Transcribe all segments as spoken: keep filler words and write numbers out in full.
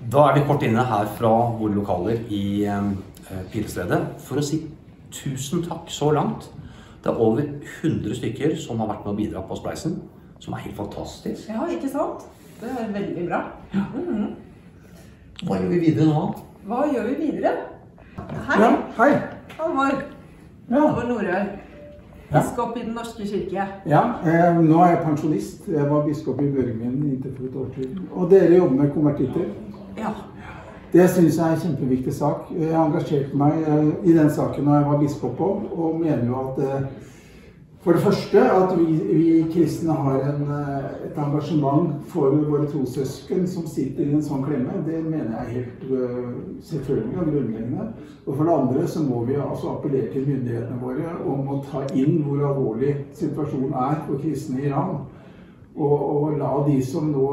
Da er vi kort inne her fra våre lokaler i eh, Pilestredet for å si tusen takk så langt. Det er over hundre stykker som har vært med å bidra på Spleisen, som er helt fantastisk. Ja, ikke sant? Det er veldig bra. Ja. Mm-hmm. Hva gjør vi videre nå? Hva gjør vi videre? Hei! Ja, hei! Halvor. Ja. Halvor Nordøy. Ja. Biskop i Den Norske Kirke. Ja, eh, nå er jeg pensjonist. Jeg var biskop i Børgmen inntil for et år siden. Og dere jobber med konvertitter. Ja. Det synes jeg er en kjempeviktig sak. Jeg engasjerte meg eh, i den saken når jeg var biskop på, og mener jo at eh, for det første at vi, vi kristne har en, eh, et engasjement for våre trossøsken som sitter i en sånn klemme. Det mener jeg er helt uh, selvfølgelig og grunnleggende. Og for det andre så må vi altså appellere til myndighetene våre om å ta inn hvor alvorlig situasjonen er for kristne i Iran. Og, og la de som nå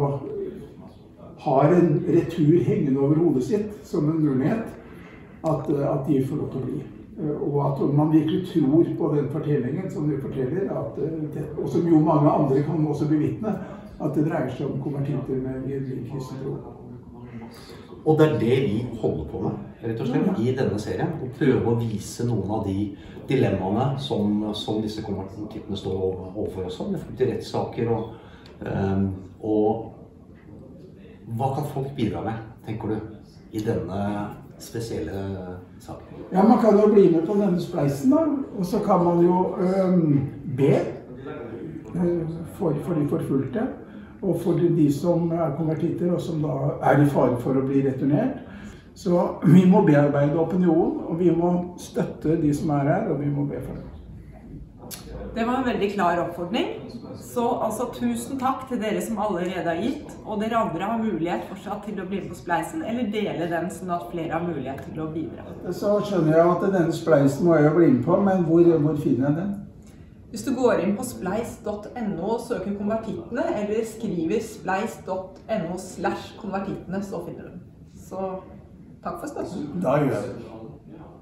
har en retur hengende over hodet sitt som en mulighet, at, at de får lov til å bli. Og at man virkelig tror på den fortellingen som du forteller, at det, og som jo mange andre kan også bevitne, at det dreier seg om konvertitter med kristen tro. Og det er det vi holder på med, rett og slett, i denne serien. Å prøve å vise noen av de dilemmaene som, som disse konvertittene står overfor oss. Det er til rettssaker og, um, og hva kan folk bidra med, tenker du, i denne spesielle saken? Ja, man kan jo bli med på denne spleisen da, og så kan man jo øhm, be for, for de forfulgte, og for de som er konvertitter og som da er i fare for å bli returnert. Så vi må bearbeide opinionen, og vi må støtte de som er her, og vi må be for dem. Det var en veldig klar oppfordring. Så altså, tusen takk til dere som allerede har gitt, og dere andre har mulighet fortsatt til å bli med på Spleisen, eller dele den sånn at flere har mulighet til å bidra. Så skjønner jeg at denne Spleisen må jeg bli med på, men hvor, hvor finner jeg den? Hvis du går inn på spleis punktum no og søker konvertittene, eller skriver spleis punktum no slash konvertittene, så finner du den. Så takk for spørsmålet. Da gjør jeg det.